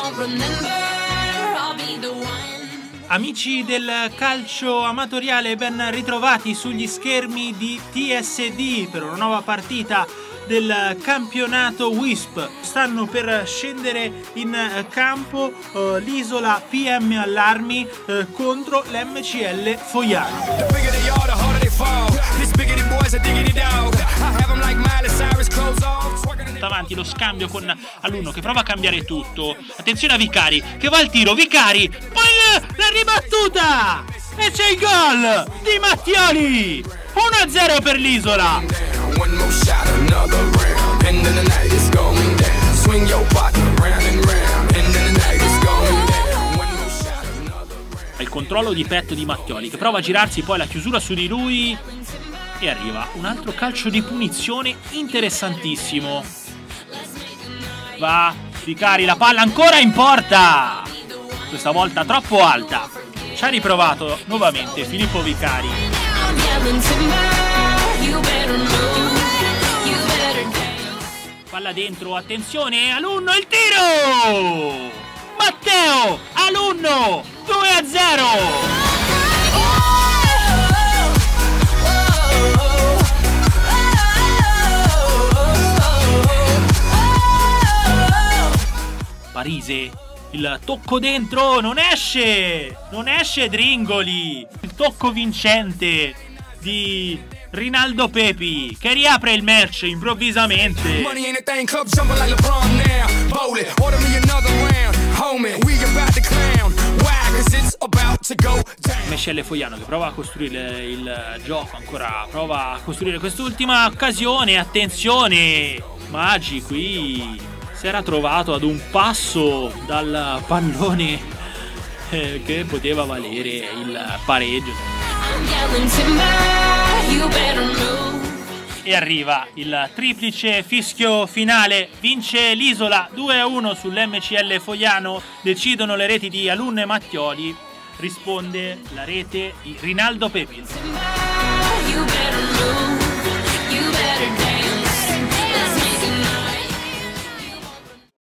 Amici del calcio amatoriale, ben ritrovati sugli schermi di TSD per una nuova partita del campionato WISP. Stanno per scendere in campo l'isola PM Allarmi contro l'MCL Fogliano. Davanti lo scambio con Alunno che prova a cambiare tutto. Attenzione a Vicari che va al tiro. Vicari, poi la ribattuta e c'è il gol di Mattioli. 1-0 per l'isola. Il controllo di petto di Mattioli che prova a girarsi, poi la chiusura su di lui e arriva un altro calcio di punizione interessantissimo. Va Vicari, la palla ancora in porta, questa volta troppo alta. Ci ha riprovato nuovamente Filippo Vicari. Palla dentro, attenzione, Alunno, il tiro! Matteo Alunno, 2-0! Parise, il tocco dentro, non esce Dringoli, il tocco vincente di Rinaldo Pepi che riapre il match improvvisamente. MCL Fogliano che prova a costruire il gioco ancora, prova a costruire quest'ultima occasione, attenzione, Maggi qui si era trovato ad un passo dal pallone che poteva valere il pareggio. E arriva il triplice fischio finale, vince l'isola 2-1 sull'MCL Fogliano, decidono le reti di Alunno e Mattioli, risponde la rete di Rinaldo Pepi.